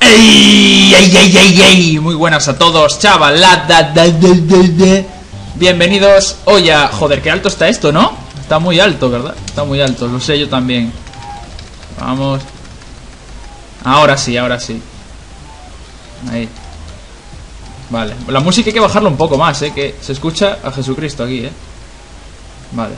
¡Ey! ¡Ey, ey, ey, ey! Muy buenas a todos, chavalada. Bienvenidos hoy a... Joder, qué alto está esto, ¿no? Está muy alto, ¿verdad? Está muy alto, lo sé yo también. Vamos. Ahora sí, ahora sí. Ahí. Vale, la música hay que bajarla un poco más, que se escucha a Jesucristo aquí, Vale.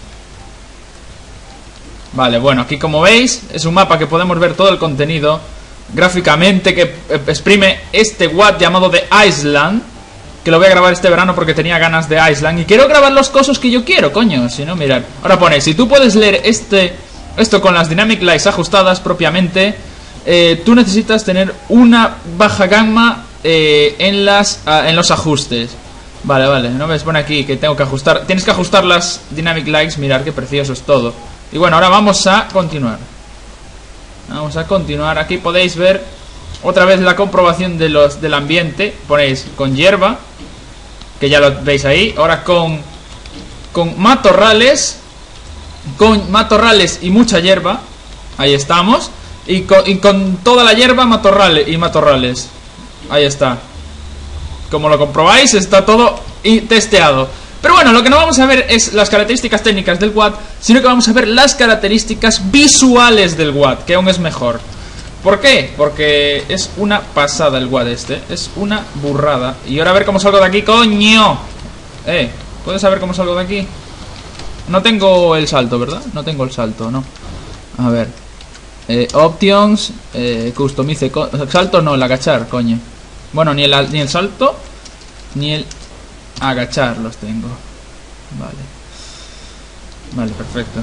Vale, bueno, aquí como veis es un mapa que podemos ver todo el contenido gráficamente que exprime este WAD llamado The Island, que lo voy a grabar este verano porque tenía ganas de Island y quiero grabar los cosos que yo quiero, coño, si no, mirad. Ahora pone, si tú puedes leer esto con las Dynamic Lights ajustadas propiamente, tú necesitas tener una baja gamma en los ajustes. Vale, vale, no ves, pone aquí que tengo que ajustar. Tienes que ajustar las Dynamic Lights, mirad qué precioso es todo. Y bueno, ahora vamos a continuar. Vamos a continuar, aquí podéis ver otra vez la comprobación del ambiente. Ponéis con hierba, que ya lo veis ahí. Ahora con matorrales. Con matorrales y mucha hierba. Ahí estamos. Y con toda la hierba, matorrales. Ahí está. Como lo comprobáis, está todo testeado. Pero bueno, lo que no vamos a ver es las características técnicas del WAD, sino que vamos a ver las características visuales del WAD, que aún es mejor. ¿Por qué? Porque es una pasada el WAD este. Es una burrada. Y ahora a ver cómo salgo de aquí, coño. ¿Puedes saber cómo salgo de aquí? No tengo el salto, ¿verdad? No tengo el salto, no. A ver. Options, customize, salto no, el agachar, coño. Bueno, ni el salto ni el agachar los tengo. Vale. Vale, perfecto.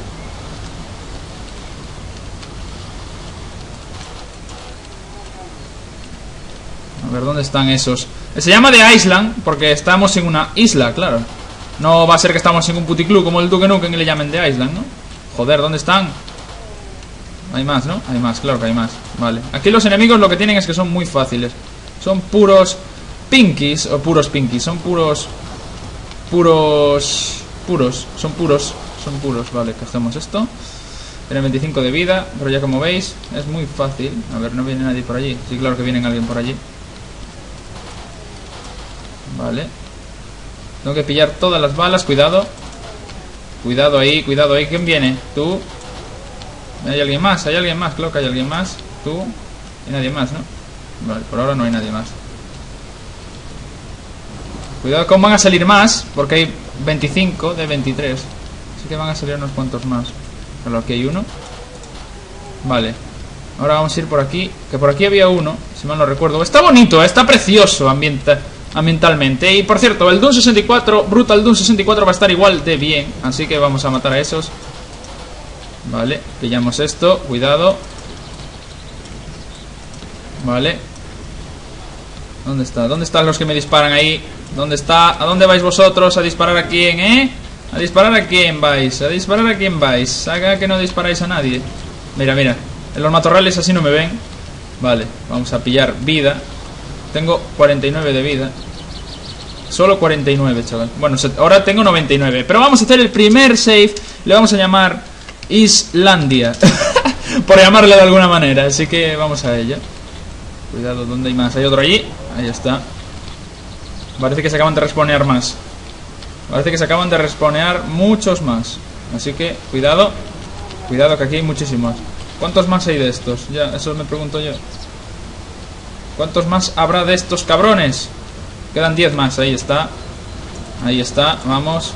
A ver, ¿dónde están esos? Se llama The Island porque estamos en una isla, claro. No va a ser que estamos en un puticlub como el Duke Nukem y le llamen The Island, ¿no? Joder, ¿dónde están? Hay más, ¿no? Hay más, claro que hay más. Vale. Aquí los enemigos lo que tienen es que son muy fáciles. Son puros pinkies, o puros pinkies. Son puros. Son puros. Vale, cogemos esto. Tienen 25 de vida, pero ya como veis, es muy fácil. A ver, no viene nadie por allí. Sí, claro que viene alguien por allí. Vale. Tengo que pillar todas las balas, cuidado. Cuidado ahí. ¿Quién viene? Tú. ¿Hay alguien más? Claro que hay alguien más. Tú. Y nadie más, ¿no? Vale, por ahora no hay nadie más. Cuidado con van a salir más, porque hay 25 de 23. Así que van a salir unos cuantos más. Claro, aquí hay uno. Vale. Ahora vamos a ir por aquí. Que por aquí había uno, si mal no recuerdo. Está bonito, está precioso ambientalmente. Y por cierto, el Doom 64, Brutal Doom 64 va a estar igual de bien. Así que vamos a matar a esos. Vale, pillamos esto, cuidado. Vale. ¿Dónde está? ¿Dónde están los que me disparan ahí? ¿Dónde está? ¿A dónde vais vosotros? ¿A disparar a quién, ¿A disparar a quién vais? ¿A disparar a quién vais? Haga que no disparáis a nadie. Mira, mira. En los matorrales así no me ven. Vale, vamos a pillar vida. Tengo 49 de vida. Solo 49, chaval. Bueno, ahora tengo 99. Pero vamos a hacer el primer save. Le vamos a llamar Islandia. Por llamarle de alguna manera. Así que vamos a ella. Cuidado, ¿dónde hay más? Hay otro allí. Ahí está. Parece que se acaban de respawnear más. Parece que se acaban de respawnear muchos más. Así que, cuidado. Cuidado que aquí hay muchísimos. ¿Cuántos más hay de estos? Ya, eso me pregunto yo. ¿Cuántos más habrá de estos cabrones? Quedan 10 más, ahí está. Ahí está, vamos.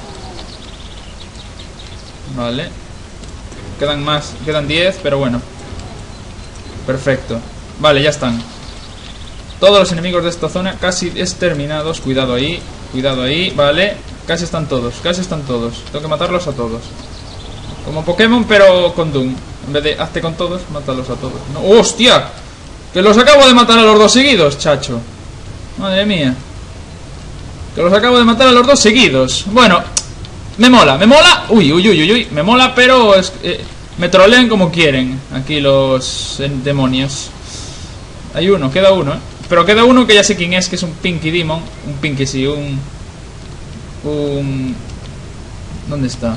Vale. Quedan más, quedan 10, pero bueno. Perfecto. Vale, ya están. Todos los enemigos de esta zona casi exterminados. Cuidado ahí, vale. Casi están todos. Tengo que matarlos a todos. Como Pokémon, pero con Doom. En vez de hazte con todos, mátalos a todos. No, ¡hostia! Que los acabo de matar a los dos seguidos, chacho. Madre mía. Que los acabo de matar a los dos seguidos. Bueno, me mola. Uy. Me mola, pero me trolean como quieren aquí los demonios. Hay uno, queda uno, Pero queda uno que ya sé quién es, que es un Pinky Demon. Un Pinky, sí, ¿dónde está?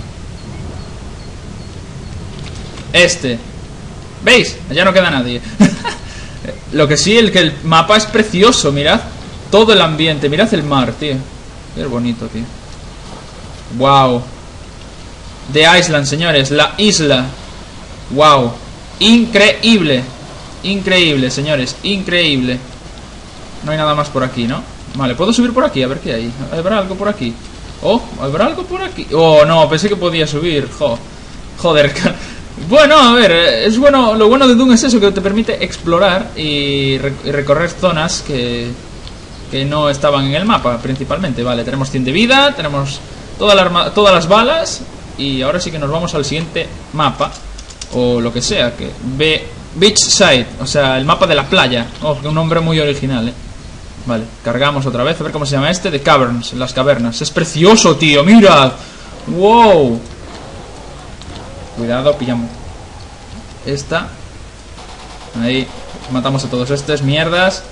Este. ¿Veis? Allá no queda nadie. Lo que sí, que el mapa es precioso, mirad. Todo el ambiente, mirad el mar, tío. Qué bonito, tío. Wow. The Island, señores, la isla. Wow. Increíble. Increíble, señores, increíble. No hay nada más por aquí, ¿no? Vale, puedo subir por aquí, a ver qué hay. ¿Habrá algo por aquí? Oh, ¿habrá algo por aquí? Oh, no, pensé que podía subir. Joder. Bueno, a ver, es bueno. Lo bueno de Doom es eso, que te permite explorar y recorrer zonas que no estaban en el mapa, principalmente. Vale, tenemos 100 de vida, tenemos todas las balas. Y ahora sí que nos vamos al siguiente mapa, o lo que sea, que Beachside, o sea, el mapa de la playa. Oh, un nombre muy original, Vale, cargamos otra vez, a ver cómo se llama este. The Caverns, las cavernas. Es precioso, tío, mirad. Wow. Cuidado, pillamos esta. Ahí, matamos a todos estos, mierdas.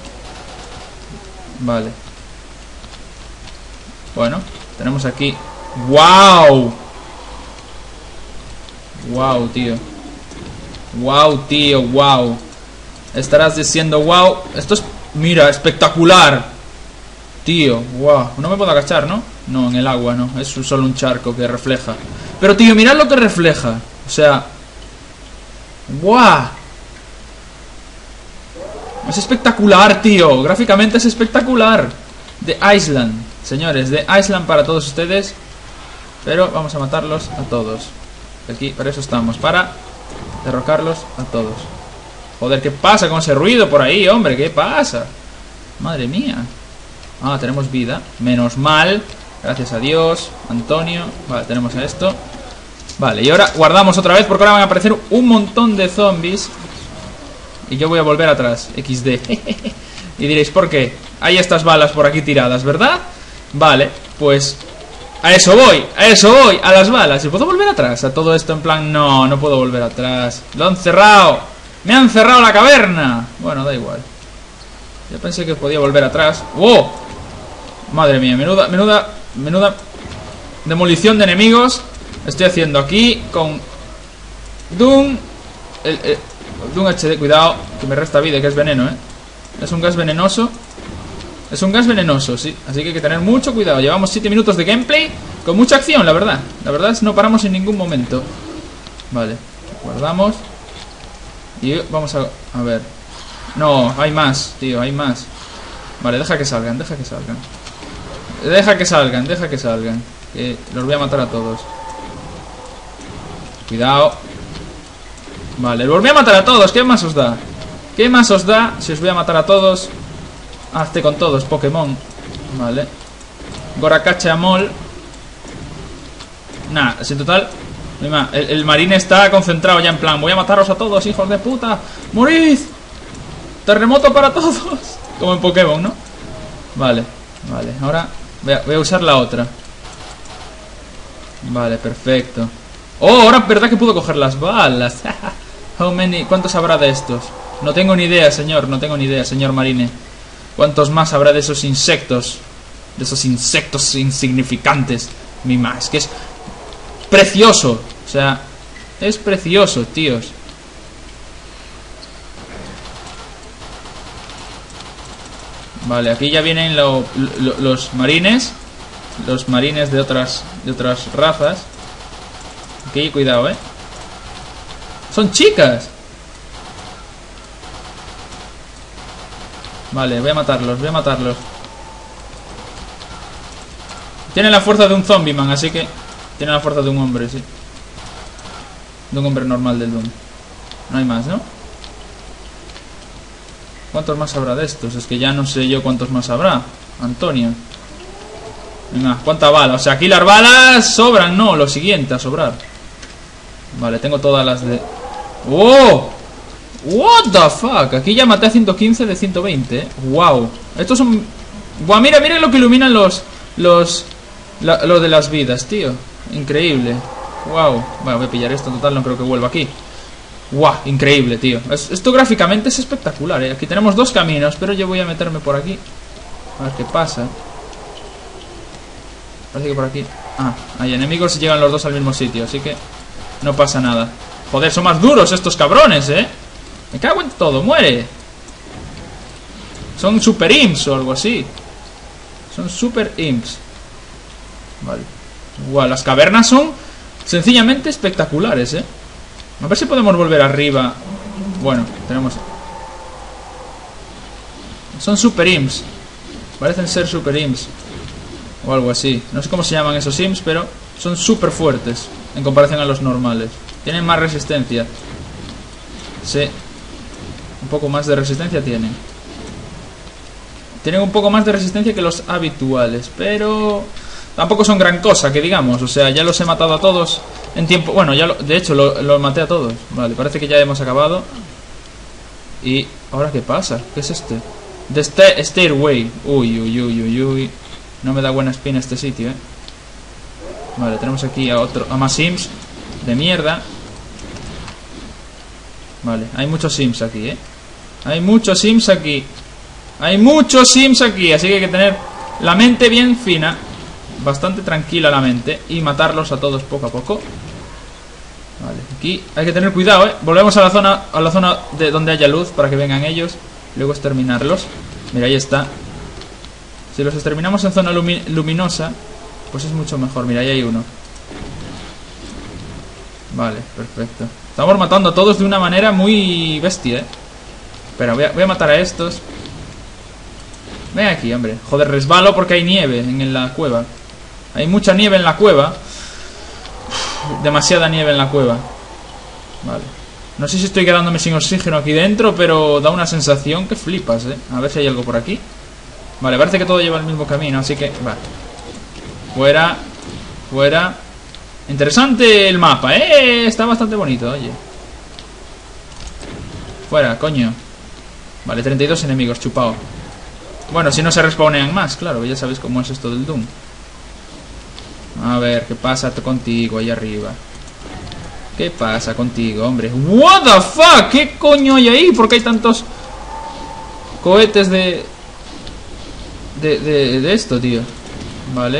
Vale. Bueno, tenemos aquí. ¡Wow! ¡Wow, tío! ¡Wow, tío! ¡Wow! Estarás diciendo wow. Esto es, mira, espectacular. Tío, wow. No me puedo agachar, ¿no? No, en el agua, no. Es solo un charco que refleja. Pero, tío, mirad lo que refleja. O sea, wow. Es espectacular, tío. Gráficamente es espectacular. The Island, señores, The Island para todos ustedes. Pero vamos a matarlos a todos. Aquí, para eso estamos, para derrocarlos a todos. Joder, ¿qué pasa con ese ruido por ahí, hombre? ¿Qué pasa? Madre mía. Ah, tenemos vida. Menos mal. Gracias a Dios, Antonio. Vale, tenemos esto. Vale, y ahora guardamos otra vez, porque ahora van a aparecer un montón de zombies. Y yo voy a volver atrás. XD. Y diréis, ¿por qué? Hay estas balas por aquí tiradas, ¿verdad? Vale, pues a eso voy, a las balas. ¿Y puedo volver atrás a todo esto? En plan, no, no puedo volver atrás. Lo han cerrado. Me han cerrado la caverna. Bueno, da igual. Yo pensé que podía volver atrás. ¡Wow! Madre mía, menuda demolición de enemigos estoy haciendo aquí con Doom. Doom HD, cuidado, que me resta vida y que es veneno, Es un gas venenoso. Es un gas venenoso, sí. Así que hay que tener mucho cuidado. Llevamos 7 minutos de gameplay con mucha acción, la verdad. La verdad es que no paramos en ningún momento. Vale, guardamos. Y vamos a ver. No, hay más, tío, hay más. Vale, deja que salgan. Deja que salgan. Que los voy a matar a todos. Cuidado. Vale, los voy a matar a todos. ¿Qué más os da? ¿Qué más os da si os voy a matar a todos? Hazte con todos, Pokémon. Vale. Gorakache Amol. Nah, es en total. El marine está concentrado ya en plan, voy a mataros a todos, hijos de puta. ¡Morid! Terremoto para todos. Como en Pokémon, ¿no? Vale, vale. Ahora voy a usar la otra. Vale, perfecto. Oh, ahora es verdad que puedo coger las balas. How many? ¿Cuántos habrá de estos? No tengo ni idea, señor. No tengo ni idea, señor marine. ¿Cuántos más habrá de esos insectos? De esos insectos insignificantes. Es que es precioso. O sea, es precioso, tíos. Vale, aquí ya vienen los marines. Los marines de otras razas. Aquí, cuidado, Son chicas. Vale, voy a matarlos. Tienen la fuerza de un zombie man, así que tienen la fuerza de un hombre, sí. De un hombre normal del Doom. No hay más, ¿no? ¿Cuántos más habrá de estos? Es que ya no sé yo cuántos más habrá, Antonio. Venga, ¿cuánta bala? O sea, aquí las balas sobran, no, lo siguiente a sobrar. Vale, tengo todas las de... ¡Oh! What the fuck. Aquí ya maté a 115 de 120, Wow. Estos son... Guau, mira lo que iluminan lo de las vidas, tío. Increíble. Wow. Bueno, voy a pillar esto, en total no creo que vuelva aquí. Wow, increíble, tío. Esto gráficamente es espectacular, Aquí tenemos dos caminos, pero yo voy a meterme por aquí. A ver qué pasa. Parece que por aquí... Ah, hay enemigos y llegan los dos al mismo sitio, así que no pasa nada. Joder, son más duros estos cabrones, Me cago en todo, muere. Son super imps o algo así. Son super imps. Vale. Wow, las cavernas son sencillamente espectaculares, A ver si podemos volver arriba. Bueno, tenemos... Son super imps. Parecen ser super imps o algo así. No sé cómo se llaman esos imps, pero son súper fuertes en comparación a los normales. Tienen más resistencia. Sí. Un poco más de resistencia tienen. Tienen un poco más de resistencia que los habituales, pero tampoco son gran cosa, que digamos. O sea, ya los he matado a todos en tiempo... Bueno, ya de hecho, lo maté a todos. Vale, parece que ya hemos acabado. Y... ¿ahora qué pasa? ¿Qué es este? The Stairway. Uy, uy, uy, uy, uy. No me da buena espina este sitio, Vale, tenemos aquí a más sims de mierda. Vale, hay muchos sims aquí, Hay muchos sims aquí. Hay muchos sims aquí, así que hay que tener la mente bien fina. Bastante tranquila la mente. Y matarlos a todos poco a poco. Vale, aquí hay que tener cuidado, Volvemos a la zona de donde haya luz para que vengan ellos. Luego exterminarlos. Mira, ahí está. Si los exterminamos en zona luminosa, pues es mucho mejor. Mira, ahí hay uno. Vale, perfecto. Estamos matando a todos de una manera muy bestia, Espera, voy a matar a estos. Ven aquí, hombre. Joder, resbalo porque hay nieve en la cueva. Hay mucha nieve en la cueva. Demasiada nieve en la cueva. Vale. No sé si estoy quedándome sin oxígeno aquí dentro, pero da una sensación que flipas, A ver si hay algo por aquí. Vale, parece que todo lleva el mismo camino, así que... Vale. Fuera. Fuera. Interesante el mapa, Está bastante bonito, oye. Fuera, coño. Vale, 32 enemigos, chupado. Bueno, si no se respawnean más, claro, ya sabéis cómo es esto del Doom. A ver, ¿qué pasa contigo ahí arriba? ¿Qué pasa contigo, hombre? What the fuck, ¿qué coño hay ahí? ¿Por qué hay tantos cohetes de esto, tío? Vale.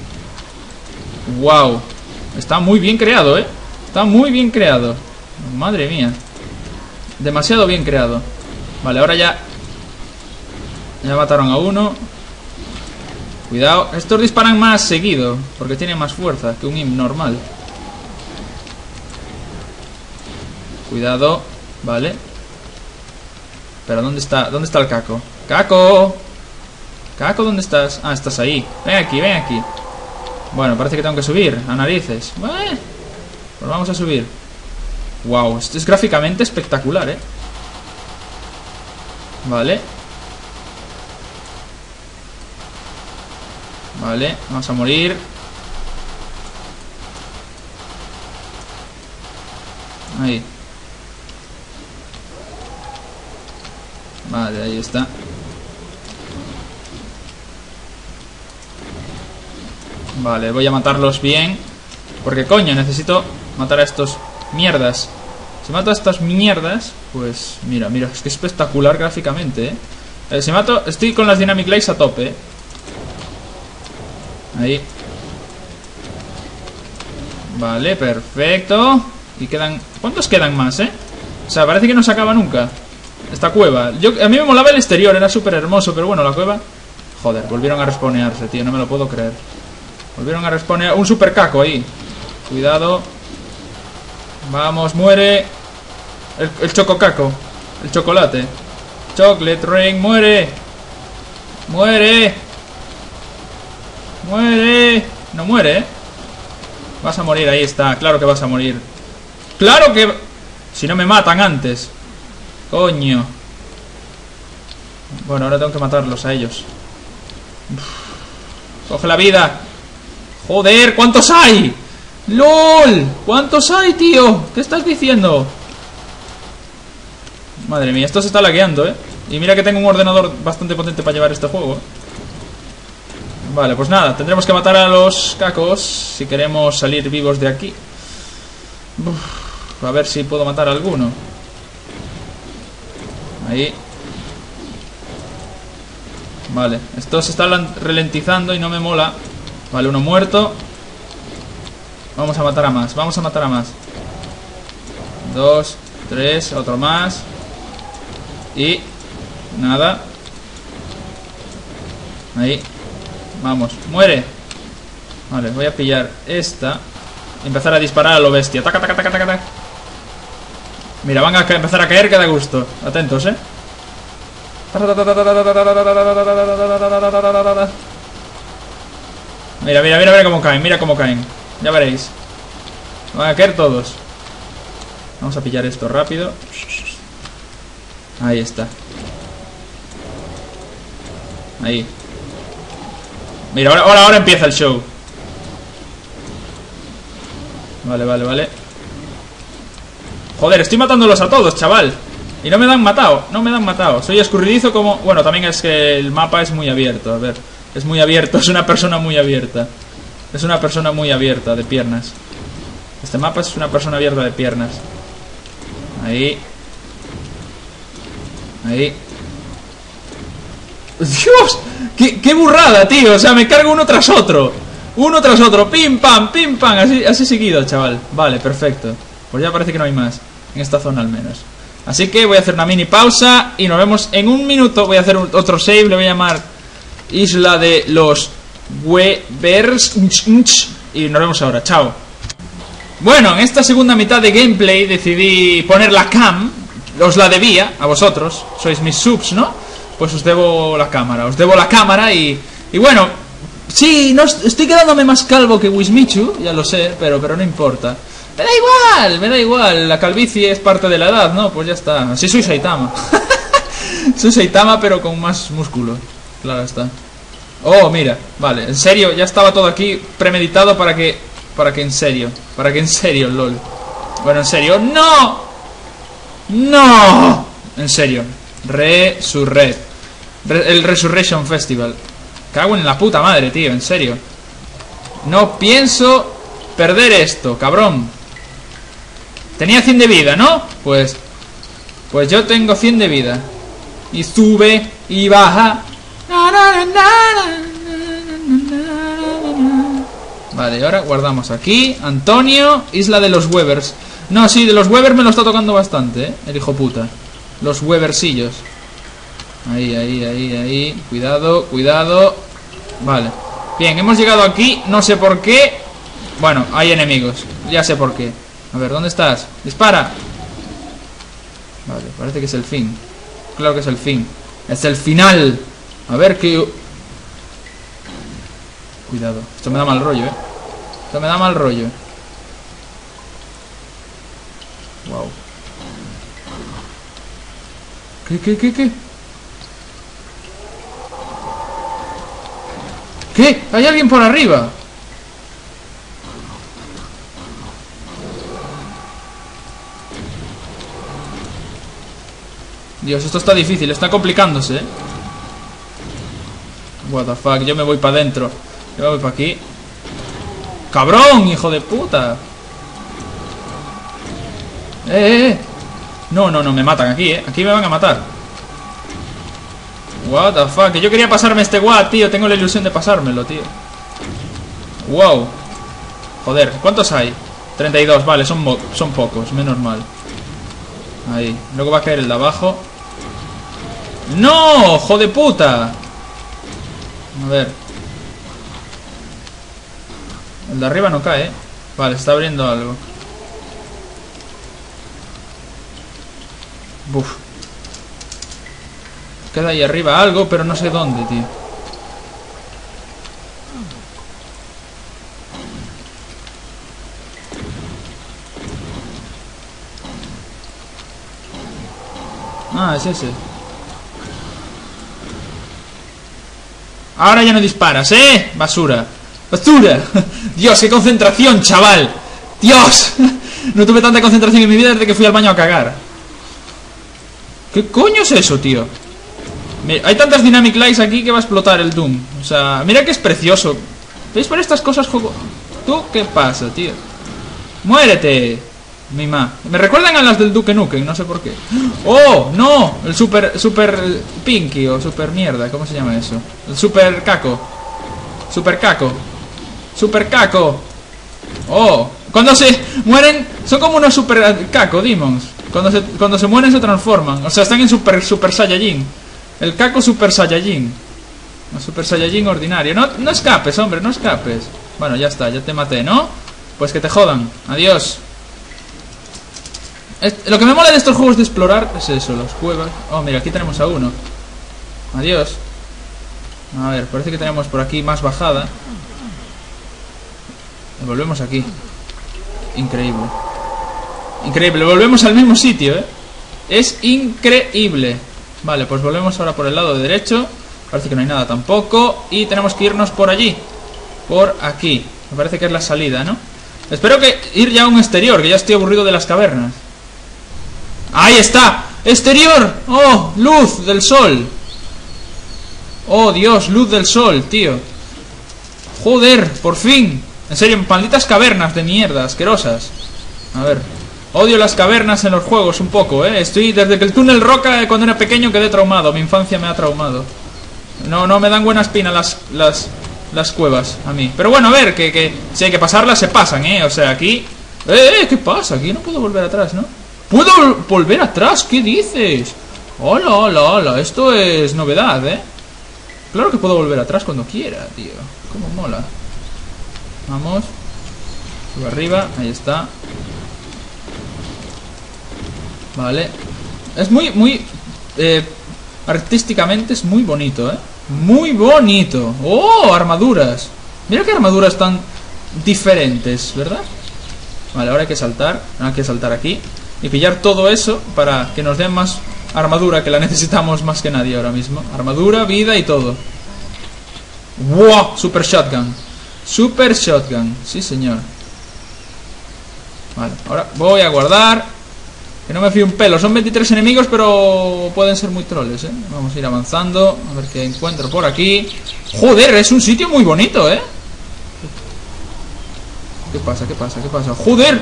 Wow. Está muy bien creado, Está muy bien creado. Madre mía. Demasiado bien creado. Vale, ahora ya mataron a uno. Cuidado, estos disparan más seguido porque tienen más fuerza que un imp normal. Cuidado, vale. Pero ¿dónde está el caco? ¡Caco! ¡Caco, ¿dónde estás? Ah, estás ahí. Ven aquí, ven aquí. Bueno, parece que tengo que subir a narices. Pues vamos a subir. Wow, esto es gráficamente espectacular, Vale. Vale, vamos a morir. Ahí. Vale, ahí está. Vale, voy a matarlos bien. Porque coño, necesito matar a estos mierdas. Si mato a estas mierdas, pues mira, mira, es que es espectacular gráficamente, si mato, estoy con las Dynamic Lights a tope, Ahí. Vale, perfecto. Y quedan... ¿Cuántos quedan más, O sea, parece que no se acaba nunca esta cueva. A mí me molaba el exterior, era súper hermoso. Pero bueno, la cueva... Joder, volvieron a respawnearse, tío, no me lo puedo creer. Volvieron a respawnear... Un super caco ahí. Cuidado. Vamos, muere. El chococaco. El chocolate. Chocolate Rain, muere. Muere. Muere. No muere, Vas a morir, ahí está. Claro que vas a morir. Claro que... Si no me matan antes. Coño. Bueno, ahora tengo que matarlos a ellos. Coge la vida. Joder, ¿cuántos hay? ¡LOL! ¿Cuántos hay, tío? ¿Qué estás diciendo? Madre mía, esto se está lagueando, Y mira que tengo un ordenador bastante potente para llevar este juego. Vale, pues nada, tendremos que matar a los cacos si queremos salir vivos de aquí. A ver si puedo matar a alguno. Ahí. Vale, esto se está ralentizando y no me mola. Vale, uno muerto. Vamos a matar a más, vamos a matar a más. 2, 3, otro más. Y... nada. Ahí. Vamos, muere. Vale, voy a pillar esta. Y empezar a disparar a lo bestia. Taca, taca, taca, taca, taca. Mira, van a empezar a caer que da gusto. Atentos, Mira, mira, mira, mira cómo caen. Mira cómo caen. Ya veréis. Van a caer todos. Vamos a pillar esto rápido. Ahí está. Ahí. Mira, ahora empieza el show. Vale, vale, vale. Joder, estoy matándolos a todos, chaval. Y no me dan matado, no me dan matado. Soy escurridizo como... Bueno, también es que el mapa es muy abierto. A ver, es muy abierto, es una persona muy abierta. Es una persona muy abierta de piernas. Este mapa es una persona abierta de piernas. Ahí. Ahí. ¡Dios! ¡Qué burrada, tío! O sea, me cargo uno tras otro. Uno tras otro. Pim, pam, pim, pam. Así seguido, chaval. Vale, perfecto. Pues ya parece que no hay más. En esta zona al menos. Así que voy a hacer una mini pausa. Y nos vemos en un minuto. Voy a hacer otro save. Le voy a llamar Isla de los Webers. Y nos vemos ahora. Chao. Bueno, en esta segunda mitad de gameplay decidí poner la cam. Os la debía a vosotros. Sois mis subs, ¿no? Pues os debo la cámara. Os debo la cámara y bueno, sí, no, estoy quedándome más calvo que Wismichu, ya lo sé, pero no importa. Me da igual. La calvicie es parte de la edad, ¿no? Pues ya está. Así soy Saitama. Soy Saitama, pero con más músculo. Claro está. Oh, mira, vale, en serio, ya estaba todo aquí premeditado para que en serio, lol. Bueno, en serio, ¡no! ¡No! En serio. El Resurrection Festival. Cago en la puta madre, tío, en serio. No pienso perder esto, cabrón. Tenía 100 de vida, ¿no? Pues yo tengo 100 de vida. Y sube y baja. Vale, ahora guardamos aquí. Antonio, Isla de los Webers. No, sí, de los Webers me lo está tocando bastante, el hijo puta. Los Webersillos. Ahí, ahí, ahí, ahí. Cuidado, cuidado. Vale. Bien, hemos llegado aquí. No sé por qué. Bueno, hay enemigos. Ya sé por qué. A ver, ¿dónde estás? ¡Dispara! Vale, parece que es el fin. Claro que es el fin. Es el final. A ver qué... Cuidado. Esto me da mal rollo, Esto me da mal rollo. Wow. ¿Qué? ¿Qué? ¿Hay alguien por arriba? Dios, esto está difícil, está complicándose, What the fuck, yo me voy para adentro. Yo me voy para aquí. ¡Cabrón, hijo de puta! No, me matan aquí, Aquí me van a matar. What the fuck, que yo quería pasarme este WAD, tío. Tengo la ilusión de pasármelo, tío. Wow. Joder, ¿cuántos hay? 32, vale, son pocos, menos mal. Ahí, luego va a caer el de abajo. ¡No! ¡Hijo de puta! A ver. El de arriba no cae, Vale, está abriendo algo. Buf. Queda ahí arriba algo, pero no sé dónde, tío. Ah, es ese. Ahora ya no disparas, Basura. ¡Basura! Dios, qué concentración, chaval. Dios. No tuve tanta concentración en mi vida desde que fui al baño a cagar. ¿Qué coño es eso, tío? Hay tantas Dynamic Lights aquí que va a explotar el Doom. O sea, mira que es precioso. ¿Veis por estas cosas, juego? ¿Tú qué pasa, tío? ¡Muérete! Mima. Me recuerdan a las del Duke Nukem, no sé por qué. ¡Oh! ¡No! El super Pinky o super mierda, ¿cómo se llama eso? El super caco. Super caco. Super caco. ¡Oh! Cuando se mueren, son como unos super caco demons. Cuando se mueren se transforman. O sea, están en super Saiyajin. El caco super Saiyajin. Un Super Saiyajin ordinario. No escapes, hombre, no escapes. Bueno, ya está, ya te maté, ¿no? Pues que te jodan. Adiós. Lo que me mola de estos juegos de explorar es eso, las cuevas. Oh, mira, aquí tenemos a uno. Adiós. A ver, parece que tenemos por aquí más bajada. Y volvemos aquí. Increíble. Increíble, volvemos al mismo sitio, ¿eh? Es increíble. Vale, pues volvemos ahora por el lado derecho. Parece que no hay nada tampoco. Y tenemos que irnos por allí. Por aquí. Me parece que es la salida, ¿no? Espero que ir ya a un exterior, que ya estoy aburrido de las cavernas. ¡Ahí está! ¡Exterior! ¡Oh! ¡Luz del sol! ¡Oh, Dios! ¡Luz del sol, tío! ¡Joder! ¡Por fin! En serio, malditas cavernas de mierda, asquerosas. A ver. Odio las cavernas en los juegos un poco, ¿eh? Estoy... Desde que el túnel Roca, cuando era pequeño, quedé traumado. Mi infancia me ha traumado. No me dan buena espina las cuevas a mí. Pero bueno, a ver, que si hay que pasarlas, se pasan, ¿eh? O sea, aquí... ¿Qué pasa? Aquí no puedo volver atrás, ¿no? ¿Puedo volver atrás? ¿Qué dices? Hola, hola, hola. Esto es novedad, ¿eh? Claro que puedo volver atrás cuando quiera, tío. Cómo mola. Vamos. Subo arriba, ahí está. Vale. Es muy artísticamente es muy bonito, ¿eh? Muy bonito. ¡Oh! Armaduras. Mira qué armaduras tan diferentes, ¿verdad? Vale, ahora hay que saltar. Hay que saltar aquí y pillar todo eso para que nos den más armadura, que la necesitamos más que nadie ahora mismo. Armadura, vida y todo. ¡Wow! Super Shotgun. Super Shotgun. Sí, señor. Vale, ahora voy a guardar. Que no me fío un pelo. Son 23 enemigos, pero pueden ser muy troles, ¿eh? Vamos a ir avanzando. A ver qué encuentro por aquí. Joder, es un sitio muy bonito, ¿eh? ¿Qué pasa? ¿Qué pasa? ¿Qué pasa? ¡Joder!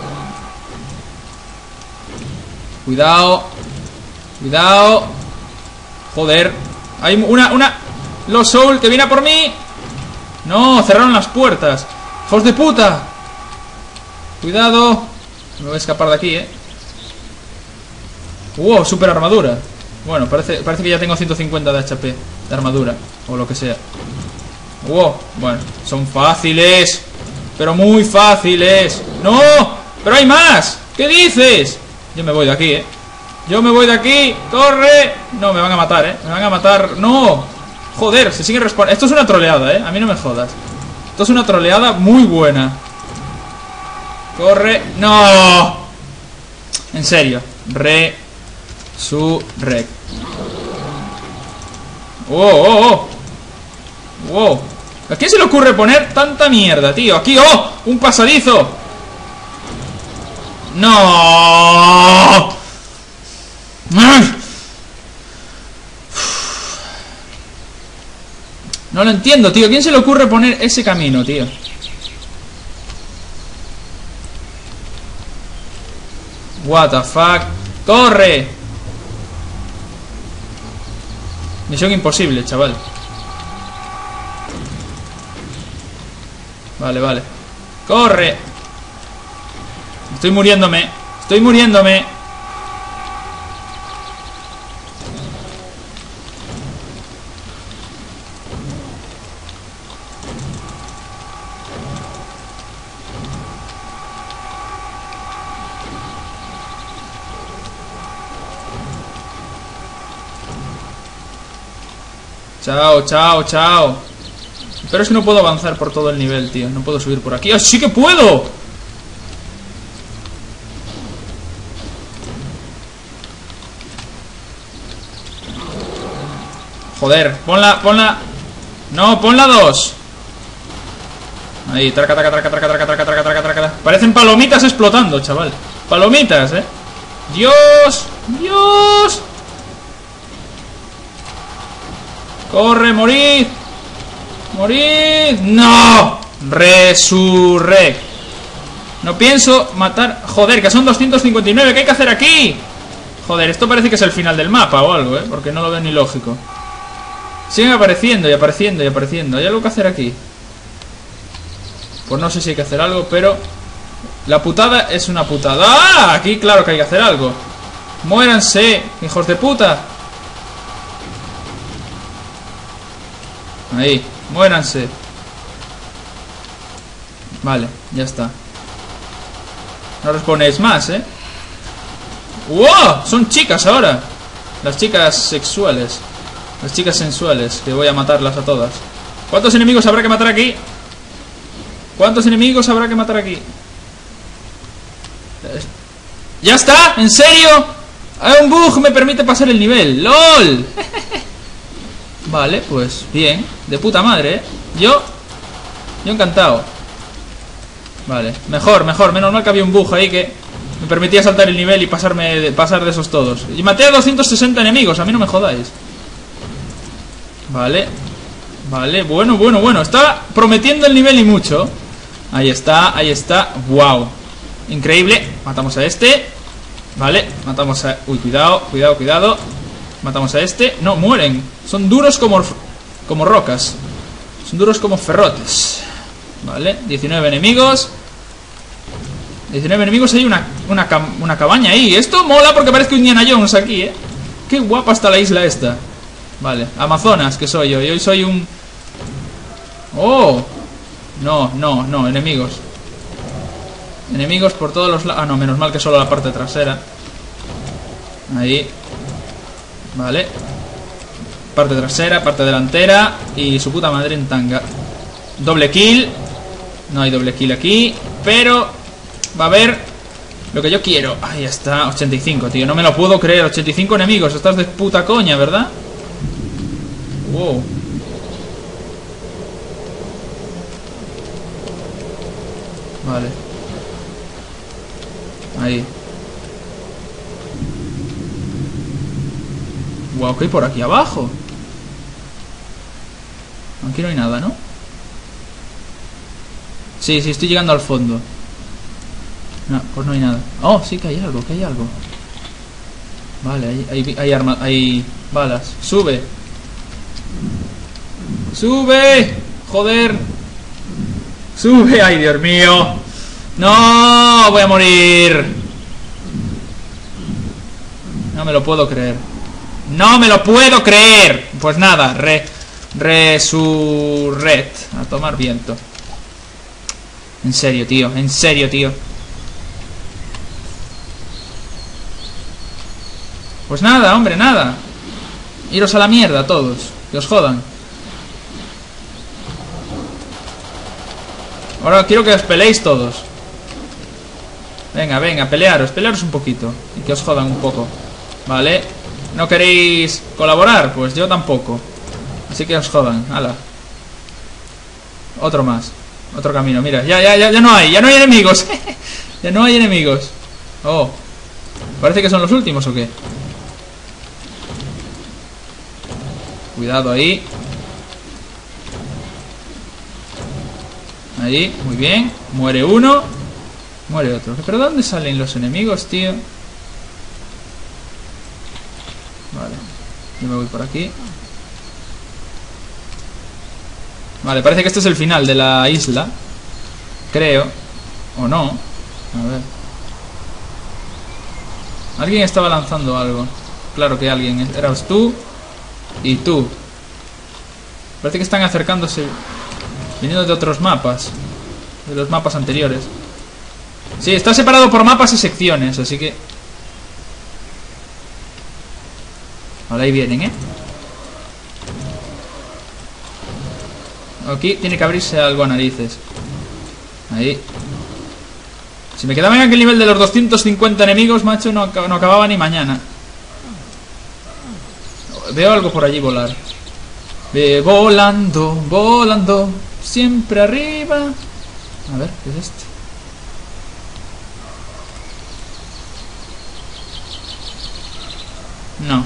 Cuidado. Cuidado. Joder. Hay una Lost Soul que viene a por mí. No, cerraron las puertas. ¡Hijos de puta! Cuidado. Me voy a escapar de aquí, ¿eh? ¡Wow! Super armadura. Bueno, parece que ya tengo 150 de HP de armadura, o lo que sea. ¡Wow! Bueno, son fáciles, pero muy fáciles. ¡No! ¡Pero hay más! ¿Qué dices? Yo me voy de aquí, ¿eh? Yo me voy de aquí. ¡Corre! No, me van a matar, ¿eh? Me van a matar. ¡No! Joder, se sigue respawnando. Esto es una troleada, ¿eh? A mí no me jodas. Esto es una troleada muy buena. ¡Corre! ¡No! En serio. Resurrect. ¡Oh! ¡Wow! ¿A quién se le ocurre poner tanta mierda, tío? Aquí, ¡oh! ¡Un pasadizo! ¡No! No lo entiendo, tío. ¿A quién se le ocurre poner ese camino, tío? What the fuck. ¡Corre! Misión imposible, chaval. Vale. ¡Corre! Estoy muriéndome. Chao. Pero es que no puedo avanzar por todo el nivel, tío. No puedo subir por aquí. ¡Ah, sí que puedo! Joder, ponla. No, ponla 2. Ahí, traca. Parecen palomitas explotando, chaval. Palomitas, Dios. Corre, morid. ¡No! Resurrect. No pienso matar. Joder, que son 259. ¿Qué hay que hacer aquí? Joder, esto parece que es el final del mapa o algo, porque no lo veo ni lógico. Siguen apareciendo y apareciendo. ¿Hay algo que hacer aquí? Pues no sé si hay que hacer algo, pero la putada es una putada. ¡Ah! Aquí claro que hay que hacer algo. Muéranse, hijos de puta. Ahí, muéranse. Vale, ya está. No responéis más, ¡Wow! Son chicas ahora. Las chicas sexuales. Las chicas sensuales, que voy a matarlas a todas. ¿Cuántos enemigos habrá que matar aquí? ¿Cuántos enemigos habrá que matar aquí? ¡Ya está! ¿En serio? Hay un bug, me permite pasar el nivel. ¡LOL! Vale, pues bien. De puta madre, Yo encantado. Vale, mejor. Menos mal que había un bug ahí que me permitía saltar el nivel y pasar de esos todos. Y maté a 260 enemigos, a mí no me jodáis. Vale. Bueno. Está prometiendo el nivel y mucho. Ahí está. Wow. Increíble. Matamos a este. Vale, matamos a... Uy, cuidado. Matamos a este. No, mueren. Son duros como rocas. Son duros como ferrotes. Vale, 19 enemigos. 19 enemigos. Hay una cabaña ahí. Esto mola porque parece que Indiana Jones aquí, Qué guapa está la isla esta. Vale, Amazonas, que soy yo. Y hoy soy un... Oh. No, enemigos. Enemigos por todos los lados. Ah, no, menos mal que solo la parte trasera. Ahí. Vale. Parte trasera, parte delantera. Y su puta madre en tanga. Doble kill. No hay doble kill aquí, pero va a haber lo que yo quiero. Ahí está, 85, tío, no me lo puedo creer. 85 enemigos, estás de puta coña, ¿verdad? Wow. Vale. Ahí. Wow, ¿qué hay por aquí abajo? Aquí no hay nada, ¿no? Sí, estoy llegando al fondo. No, pues no hay nada. Oh, sí que hay algo, Vale, hay armas, hay balas. ¡Sube! ¡Joder! ¡Sube! ¡Ay, Dios mío! ¡No! ¡Voy a morir! No me lo puedo creer. Pues nada, resurret. A tomar viento. En serio, tío. Pues nada, hombre, nada. Iros a la mierda todos. Que os jodan. Ahora quiero que os peleéis todos. Venga, pelearos un poquito. Y que os jodan un poco. Vale. ¿No queréis colaborar? Pues yo tampoco. Así que os jodan. Hala. Otro más. Otro camino, mira, ya no hay enemigos. Ya no hay enemigos. Oh, parece que son los últimos o qué. Cuidado ahí. Ahí, muy bien. Muere uno. Muere otro. ¿Pero dónde salen los enemigos, tío? Vale, yo me voy por aquí. Vale, parece que este es el final de la isla. Creo. O no. A ver. Alguien estaba lanzando algo. Claro que alguien. Eras tú. Y tú. Parece que están acercándose. Viniendo de otros mapas. De los mapas anteriores. Sí, está separado por mapas y secciones. Así que... Ahora ahí vienen, Aquí tiene que abrirse algo a narices. Ahí. Si me quedaba en aquel nivel de los 250 enemigos, macho, no acababa ni mañana. Veo algo por allí volar. Volando, siempre arriba. A ver, ¿qué es esto? No.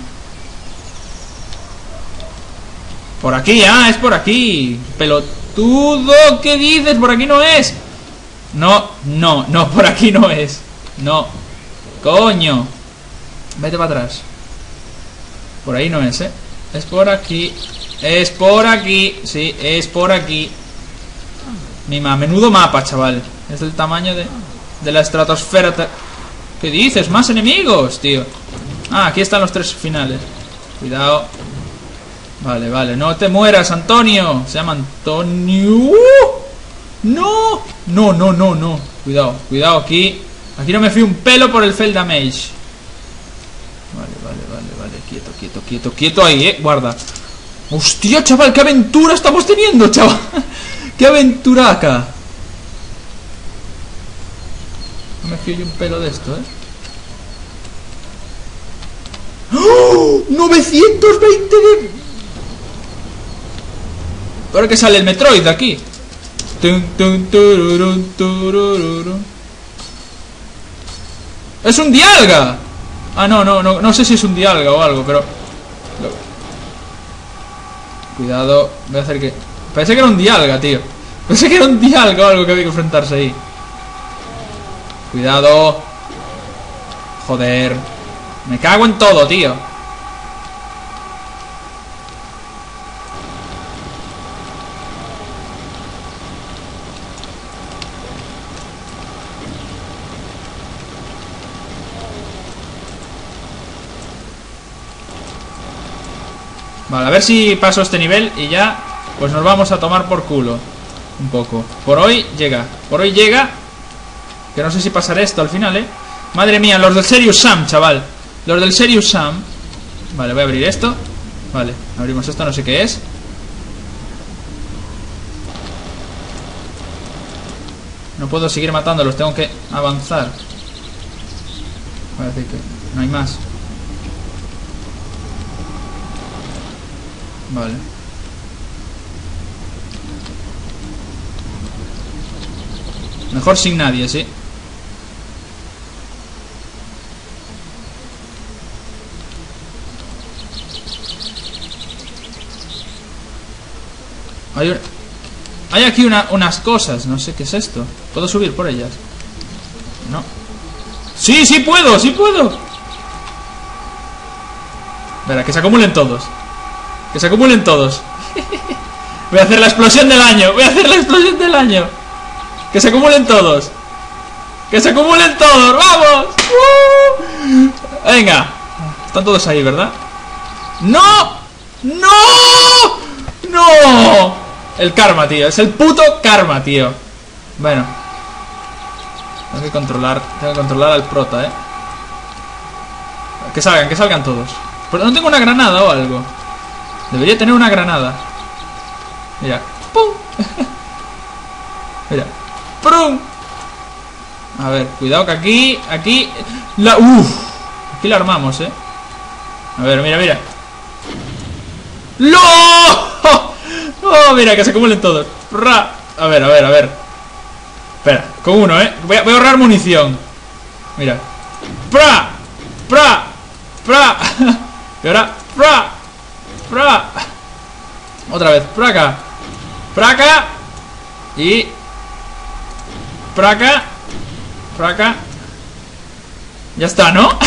Por aquí, es por aquí. Pelotudo, ¿qué dices? Por aquí no es. No, por aquí no es. No. Coño. Vete para atrás. Por ahí no es, Es por aquí. Sí, es por aquí. Menudo mapa, chaval. Es del tamaño de la estratosfera. ¿Qué dices? Más enemigos, tío. Aquí están los tres finales. Cuidado. Vale, vale, no te mueras, Antonio. Se llama Antonio. No, no, no, no, no. Cuidado, cuidado aquí. Aquí no me fui un pelo por el Fail Damage. Vale, vale, vale, vale. Quieto, quieto, quieto, quieto ahí, guarda. Hostia, chaval, qué aventura estamos teniendo, chaval. Qué aventuraca. No me fío yo un pelo de esto, ¡Oh! 920 de... Ahora que sale el Metroid de aquí. Es un Dialga. Ah, no sé si es un Dialga o algo, pero... Cuidado, voy a hacer que... Pensé que era un Dialga, tío. Pensé que era un Dialga o algo que había que enfrentarse ahí. Cuidado. Joder. Me cago en todo, tío. Vale, a ver si paso este nivel y ya pues nos vamos a tomar por culo un poco. Por hoy llega. Por hoy llega. Que no sé si pasaré esto al final, Madre mía, los del Serious Sam, chaval. Los del Serious Sam. Vale, voy a abrir esto. Vale, abrimos esto, no sé qué es. No puedo seguir matándolos, tengo que avanzar. Parece que no hay más. Vale. Mejor sin nadie, sí. Hay aquí unas cosas. No sé qué es esto. ¿Puedo subir por ellas? No. ¡Sí, sí puedo! ¡Sí puedo! Espera, que se acumulen todos. Que se acumulen todos. Voy a hacer la explosión del año. Voy a hacer la explosión del año. Que se acumulen todos. Que se acumulen todos. ¡Vamos! Venga. Están todos ahí, ¿verdad? ¡No! ¡No! ¡No! El karma, tío. Es el puto karma, tío. Bueno. Tengo que controlar al prota, Que salgan todos. Pero no tengo una granada o algo. Debería tener una granada. Mira. ¡Pum! Mira. ¡Prum! A ver, cuidado que aquí... Aquí la armamos, A ver, mira, mira. ¡No! ¡Oh, mira, que se acumulen todos! A ver, a ver, a ver. Espera, con uno, Voy a ahorrar munición. Mira. ¡Pra! ¡Pra! ¡Pra! Y ahora... ¡Pra! ¡Pra! Otra vez. ¡Pra acá! ¡Pra acá! Y... ¡Pra acá! ¡Pra acá! Ya está, ¿no?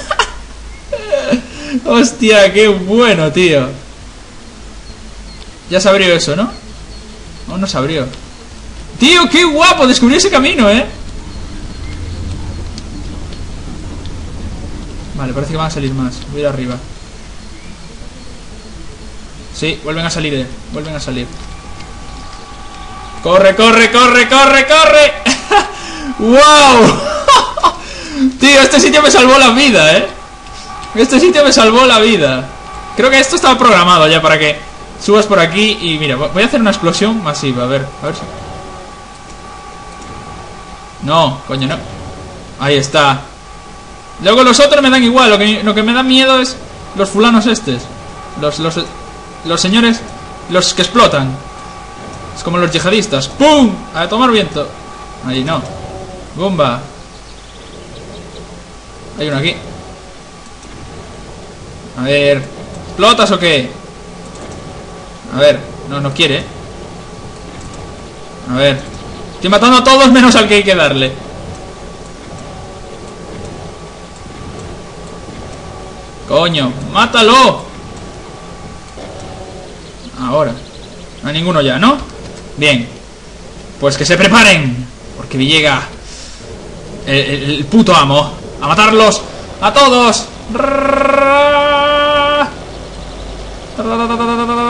Hostia, qué bueno, tío. Ya se abrió eso, ¿no? No, no se abrió. Tío, qué guapo, descubrí ese camino, Vale, parece que van a salir más. Voy a ir arriba. Sí, vuelven a salir, vuelven a salir. ¡Corre, corre, corre, corre, corre! ¡Wow! Tío, este sitio me salvó la vida, Este sitio me salvó la vida. Creo que esto estaba programado ya para que subas por aquí y mira, voy a hacer una explosión masiva, a ver si... No, coño, no. Ahí está. Luego los otros me dan igual, lo que me da miedo es los fulanos estos. Los señores, los que explotan. Es como los yihadistas. ¡Pum! A tomar viento. Ahí no. Bomba. Hay uno aquí. A ver. ¿Explotas o qué? A ver. No quiere. A ver. Estoy matando a todos menos al que hay que darle. Coño. ¡Mátalo! Ahora. No hay ninguno ya, ¿no? Bien. Pues que se preparen. Porque me llega el puto amo. A matarlos a todos.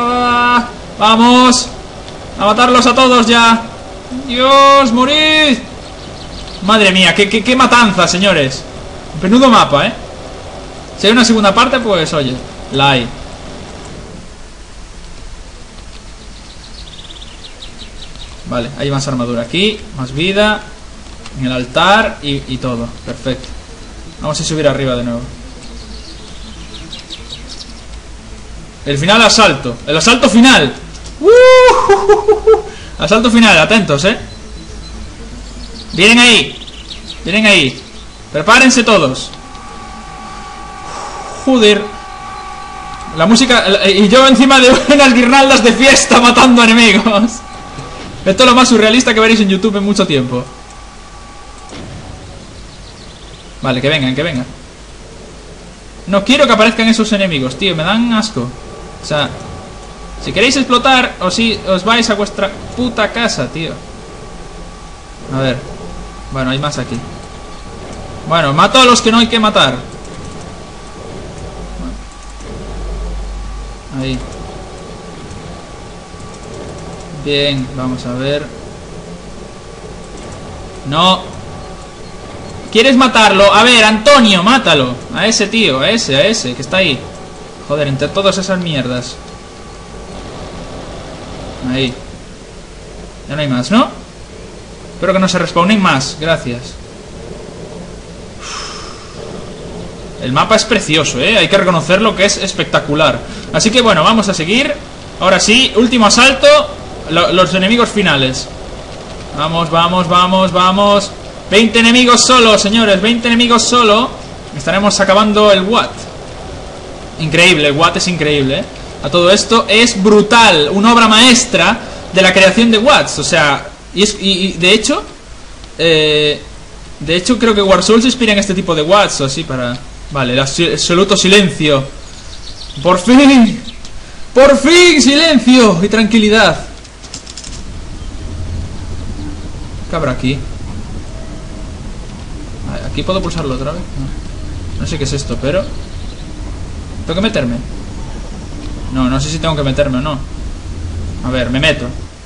¡Vamos! ¡A matarlos a todos ya! ¡Dios, morid! Madre mía, qué matanza, señores. Menudo mapa, ¿eh? Si hay una segunda parte, pues oye, la hay. Vale, hay más armadura aquí, más vida en el altar y todo, perfecto. Vamos a subir arriba de nuevo. El final asalto, el asalto final. Asalto final, atentos, Vienen ahí, vienen ahí. Prepárense todos. Joder. La música, y yo encima de unas guirnaldas de fiesta matando enemigos. Esto es lo más surrealista que veréis en YouTube en mucho tiempo. Vale, que vengan, que vengan. No quiero que aparezcan esos enemigos, tío, me dan asco. O sea, si queréis explotar, os vais a vuestra puta casa, tío. A ver. Bueno, hay más aquí. Bueno, mato a los que no hay que matar. Ahí. Bien, vamos a ver. No. ¿Quieres matarlo? A ver, Antonio, mátalo. A ese tío, a ese, que está ahí. Joder, entre todas esas mierdas. Ahí. Ya no hay más, ¿no? Espero que no se respawnen más, gracias. El mapa es precioso, hay que reconocerlo, que es espectacular. Así que bueno, vamos a seguir. Ahora sí, último asalto. Los enemigos finales. Vamos, vamos, vamos, vamos. 20 enemigos solo, señores, 20 enemigos solo. Estaremos acabando el Watt. Increíble, el Watt es increíble, A todo esto es brutal. Una obra maestra de la creación de Watts. O sea, y de hecho creo que War Souls se inspira en este tipo de Watts o así para... Vale, el absoluto silencio. Por fin. Por fin, silencio y tranquilidad. ¿Qué habrá aquí? ¿Aquí puedo pulsarlo otra vez? No sé qué es esto, pero... ¿Tengo que meterme? No sé si tengo que meterme o no. A ver, me meto.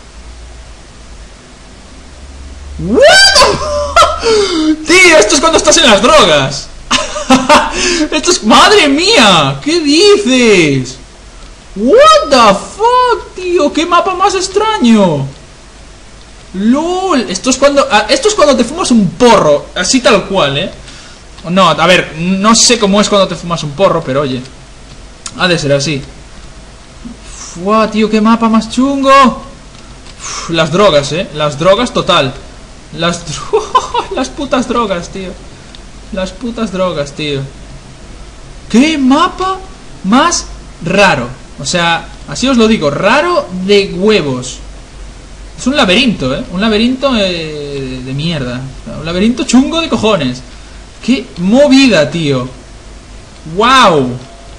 Tío, esto es cuando estás en las drogas. Esto es... ¡Madre mía! ¿Qué dices? What the fuck, tío. ¿Qué mapa más extraño? LOL. Esto es cuando te fumas un porro. Así tal cual, No, a ver, no sé cómo es cuando te fumas un porro, pero oye, ha de ser así. Fua, tío, qué mapa más chungo. Las drogas, las drogas total. Las putas drogas, tío. Las putas drogas, tío. Qué mapa más raro. O sea, así os lo digo, raro de huevos. Es un laberinto, un laberinto de mierda. Un laberinto chungo de cojones. Qué movida, tío. Wow.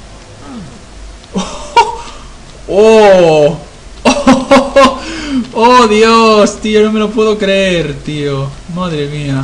Oh. Oh, Dios, tío, no me lo puedo creer, tío. Madre mía.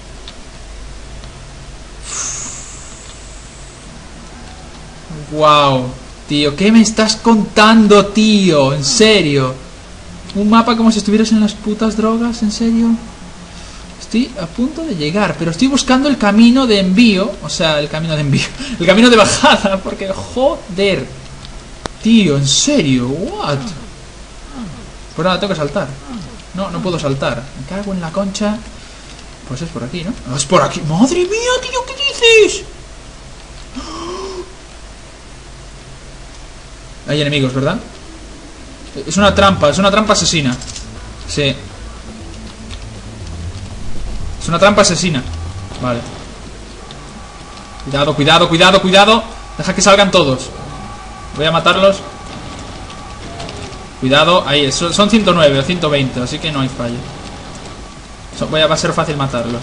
Wow, tío, ¿qué me estás contando, tío? En serio. Un mapa como si estuvieras en las putas drogas, ¿en serio? Estoy a punto de llegar, pero estoy buscando el camino de envío. O sea, el camino de envío. El camino de bajada, porque joder. Tío, en serio, what? Pues nada, tengo que saltar. No puedo saltar. Me cago en la concha. Pues es por aquí, ¿no? Es por aquí. ¡Madre mía, tío! ¿Qué dices? Hay enemigos, ¿verdad? Es una trampa asesina. Sí. Es una trampa asesina. Vale. Cuidado, cuidado, cuidado, cuidado. Deja que salgan todos. Voy a matarlos. Cuidado, ahí, son 109 o 120, así que no hay fallo. Va a ser fácil matarlos.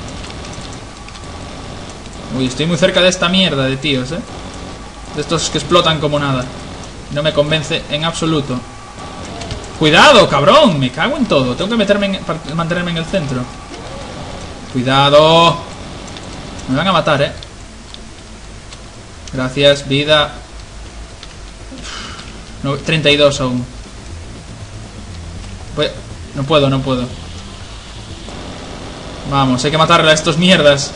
Uy, estoy muy cerca de esta mierda de tíos, De estos que explotan como nada. No me convence en absoluto. ¡Cuidado, cabrón! Me cago en todo. Tengo que para mantenerme en el centro. ¡Cuidado! Me van a matar, Gracias, vida. No, 32 aún. Pues... no puedo, no puedo. Vamos, hay que matarle a estos mierdas.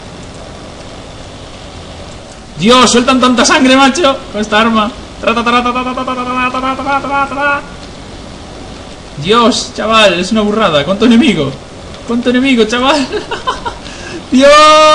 Dios, sueltan tanta sangre, macho, con esta arma. Dios, chaval, es una burrada. ¿Cuánto enemigo? ¿Cuánto enemigo, chaval? Dios.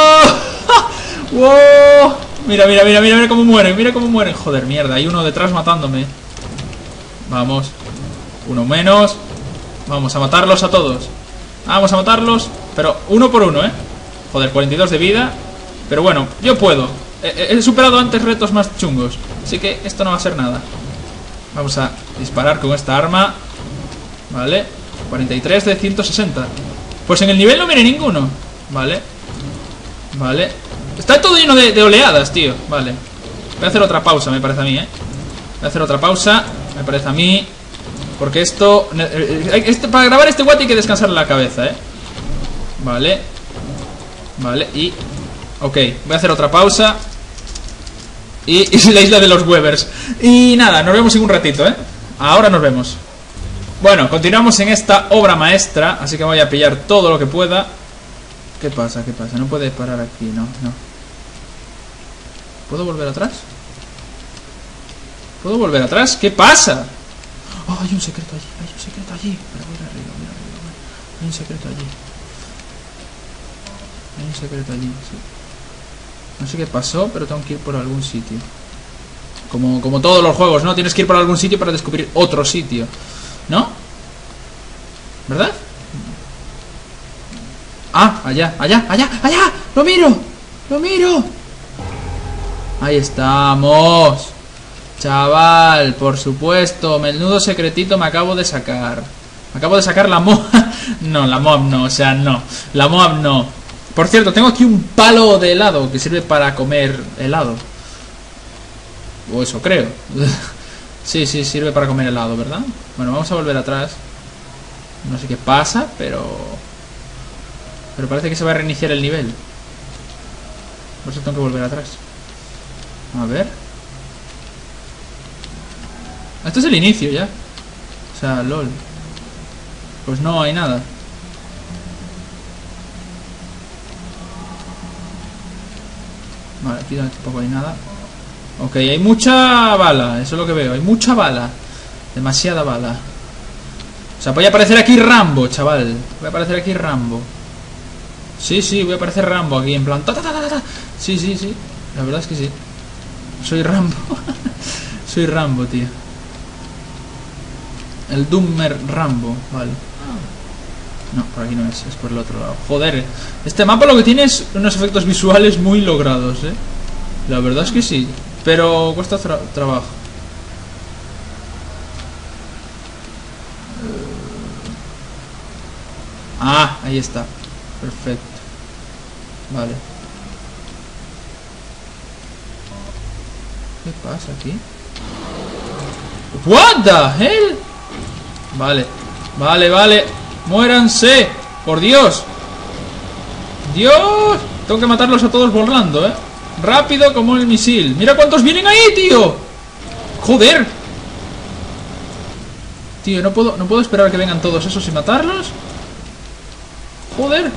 Wow. Mira, mira, mira, mira, mira cómo mueren. Mira cómo mueren. Joder, mierda, hay uno detrás matándome. Vamos. Uno menos. Vamos a matarlos a todos. Vamos a matarlos. Pero uno por uno, Joder, 42 de vida. Pero bueno, yo puedo. He superado antes retos más chungos. Así que esto no va a ser nada. Vamos a disparar con esta arma. Vale, 43 de 160. Pues en el nivel no viene ninguno. Vale. Vale. Está todo lleno de oleadas, tío. Vale. Voy a hacer otra pausa, me parece a mí, Voy a hacer otra pausa, me parece a mí. Porque esto... para grabar este guate hay que descansar la cabeza, Vale. Vale, y... ok, voy a hacer otra pausa. Y la isla de los Webers. Y nada, nos vemos en un ratito, Ahora nos vemos. Bueno, continuamos en esta obra maestra. Así que voy a pillar todo lo que pueda. ¿Qué pasa? ¿Qué pasa? No puede parar aquí, no, no. ¿Puedo volver atrás? ¿Puedo volver atrás? ¿Qué pasa? Oh, hay un secreto allí, hay un secreto allí. Pero voy arriba, voy arriba. Hay un secreto allí. Hay un secreto allí, sí. No sé qué pasó, pero tengo que ir por algún sitio. Como todos los juegos, ¿no? Tienes que ir por algún sitio para descubrir otro sitio, ¿no? ¿Verdad? Ah, allá, allá, allá, allá. ¡Lo miro! ¡Lo miro! Ahí estamos. Chaval, por supuesto. Menudo secretito me acabo de sacar. Me acabo de sacar la mob. No, la mob no, o sea, no. La mob no. Por cierto, tengo aquí un palo de helado que sirve para comer helado. O eso creo. Sí, sí, sirve para comer helado, ¿verdad? Bueno, vamos a volver atrás. No sé qué pasa, pero parece que se va a reiniciar el nivel. Por eso tengo que volver atrás. A ver. Esto es el inicio ya. O sea, lol. Pues no hay nada. Vale, aquí tampoco hay nada. Ok, hay mucha bala. Eso es lo que veo, hay mucha bala. Demasiada bala. O sea, voy a aparecer aquí Rambo, chaval. Voy a aparecer aquí Rambo. Sí, sí, voy a aparecer Rambo aquí en plan ta, ta, ta, ta, ta. Sí, sí, sí. La verdad es que sí. Soy Rambo. Soy Rambo, tío. El Dummer Rambo, vale. No, por aquí no es por el otro lado. Joder, este mapa lo que tiene es unos efectos visuales muy logrados, La verdad es que sí. Pero cuesta trabajo. Ah, ahí está. Perfecto. Vale. ¿Qué pasa aquí? What the hell? Vale. Vale, vale. Muéranse. Por Dios. Dios. Tengo que matarlos a todos volando, Rápido como el misil. Mira cuántos vienen ahí, tío. Joder. Tío, no puedo esperar a que vengan todos esos y matarlos. Joder.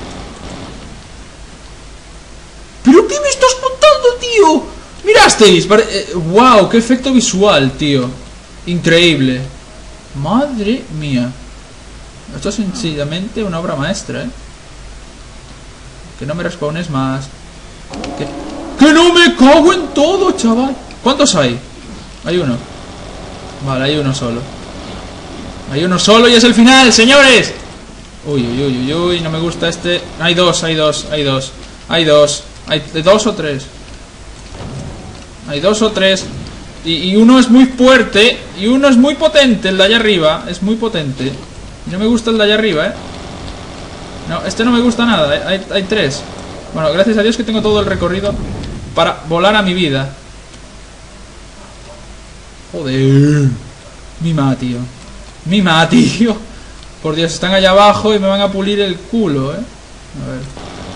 ¿Pero qué me estás contando, tío? ¿Mirasteis? Wow, qué efecto visual, tío. Increíble. Madre mía. Esto es sencillamente una obra maestra, Que no me respawnes más. ¡Que no me cago en todo, chaval! ¿Cuántos hay? Hay uno. Vale, hay uno solo. Hay uno solo y es el final, señores. Uy, uy, uy, uy, uy, no me gusta este. Hay dos, hay dos, hay dos. Hay dos. Hay dos o tres. Hay dos o tres. Y uno es muy fuerte. Y uno es muy potente. El de allá arriba es muy potente. Y no me gusta el de allá arriba, No, este no me gusta nada. Hay tres. Bueno, gracias a Dios que tengo todo el recorrido para volar a mi vida. Joder. Mima, tío. Mima, tío. Por Dios, están allá abajo y me van a pulir el culo, A ver.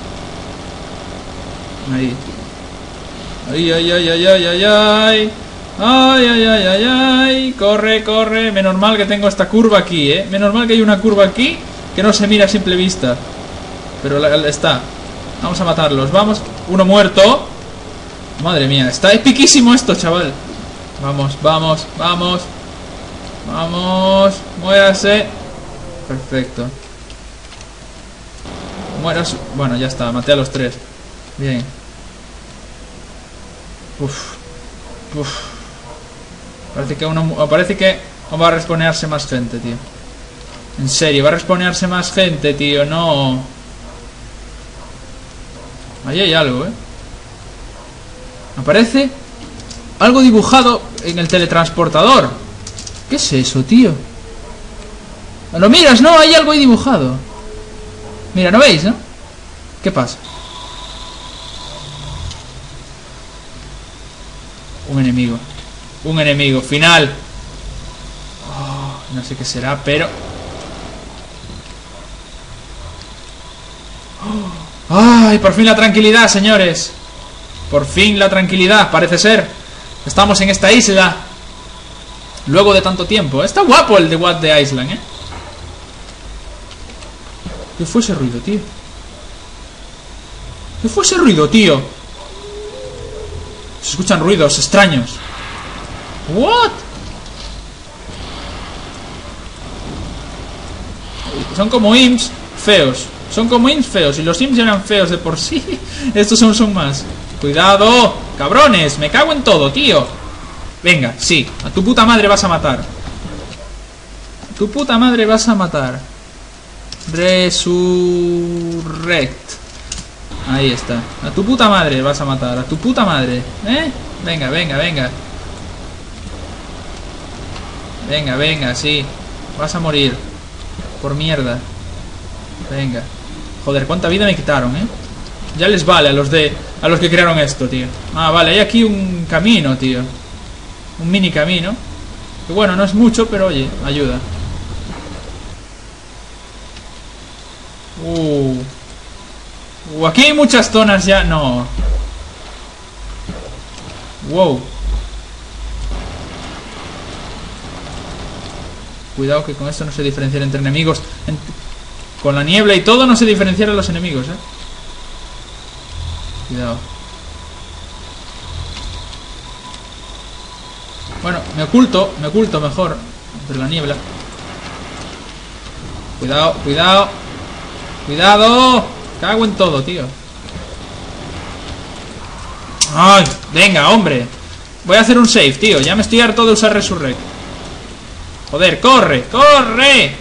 Ahí. Ay, ay, ay, ay, ay, ay, ay. Ay, ay, ay, ay, ay. Corre, corre. Menos mal que tengo esta curva aquí, Menos mal que hay una curva aquí que no se mira a simple vista. Pero está. Vamos a matarlos, vamos. Uno muerto. Madre mía, está epiquísimo esto, chaval. Vamos, vamos, vamos. Vamos. Muérase. Perfecto. Mueras. Bueno, ya está, maté a los 3. Bien. Uf. Uf. Parece que va a respawnearse más gente, tío. En serio, va a respawnearse más gente, tío. No. Ahí hay algo, Aparece algo dibujado en el teletransportador. ¿Qué es eso, tío? ¿Lo miras? No, hay algo ahí dibujado. Mira, ¿no veis, no? ¿Qué pasa? Un enemigo. Un enemigo, final. Oh, no sé qué será, pero... Oh. ¡Ay! Por fin la tranquilidad, señores. Por fin la tranquilidad, parece ser. Estamos en esta isla. Luego de tanto tiempo. Está guapo el de What the Island, ¿Qué fue ese ruido, tío? ¿Qué fue ese ruido, tío? Se escuchan ruidos extraños. ¿What? Son como imps feos. Son como imps feos. Y los imps ya eran feos de por sí. Estos son más. ¡Cuidado! ¡Cabrones! Me cago en todo, tío. Venga, sí. A tu puta madre vas a matar. A tu puta madre vas a matar. Resurrect. Ahí está. A tu puta madre vas a matar. A tu puta madre. Venga, venga, venga. Venga, venga, sí. Vas a morir. Por mierda. Venga. Joder, cuánta vida me quitaron, Ya les vale a los que crearon esto, tío. Ah, vale, hay aquí un camino, tío. Un mini camino. Que bueno, no es mucho, pero oye, ayuda. Aquí hay muchas zonas ya. No. Wow. Cuidado que con esto no se diferencian entre enemigos. Con la niebla y todo no se diferencian los enemigos, Cuidado. Bueno, me oculto mejor entre la niebla. Cuidado, cuidado. Cuidado. Cago en todo, tío. Ay, venga, hombre. Voy a hacer un save, tío. Ya me estoy harto de usar Resurrect. Joder, corre, corre.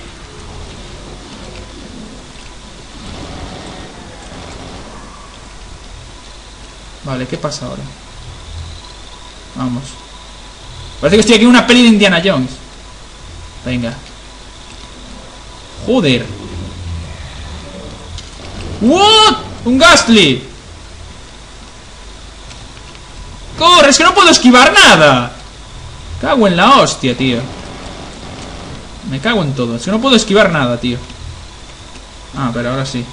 Vale, ¿qué pasa ahora? Vamos. Parece que estoy aquí en una peli de Indiana Jones. Venga. Joder. ¿What? Un Ghastly. Corre, es que no puedo esquivar nada. Cago en la hostia, tío. Me cago en todo. Es que no puedo esquivar nada, tío. Ah, pero ahora sí.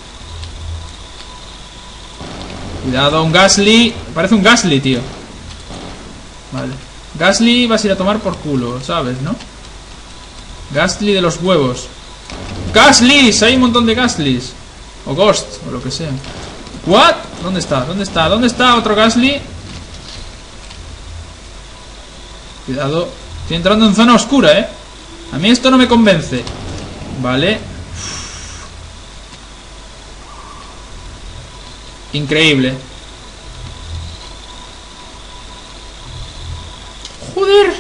Cuidado, un Ghastly. Parece un Ghastly, tío. Vale. Ghastly vas a ir a tomar por culo, ¿sabes, no? Ghastly de los huevos. ¡Ghaslys! Hay un montón de Ghastlys. O Ghost, o lo que sea. ¿What? ¿Dónde está? ¿Dónde está? ¿Dónde está otro Ghastly? Cuidado. Estoy entrando en zona oscura, A mí esto no me convence. Vale. Increíble. Joder.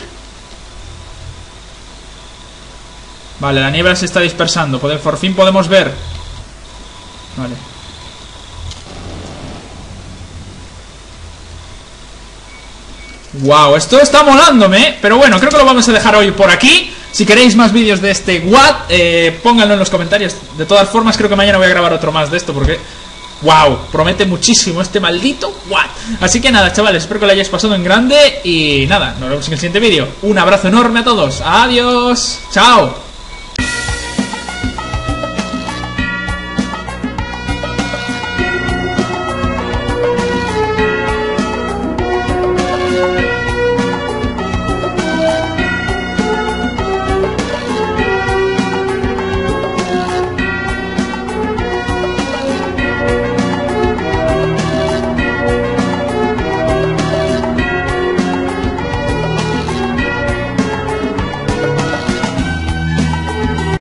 Vale, la niebla se está dispersando. Por fin podemos ver. Vale. Wow, esto está molándome, pero bueno, creo que lo vamos a dejar hoy por aquí. Si queréis más vídeos de este What, pónganlo en los comentarios. De todas formas, creo que mañana voy a grabar otro más de esto porque... wow, promete muchísimo este maldito What. Así que nada, chavales, espero que lo hayáis pasado en grande. Y nada, nos vemos en el siguiente vídeo. Un abrazo enorme a todos. Adiós. Chao.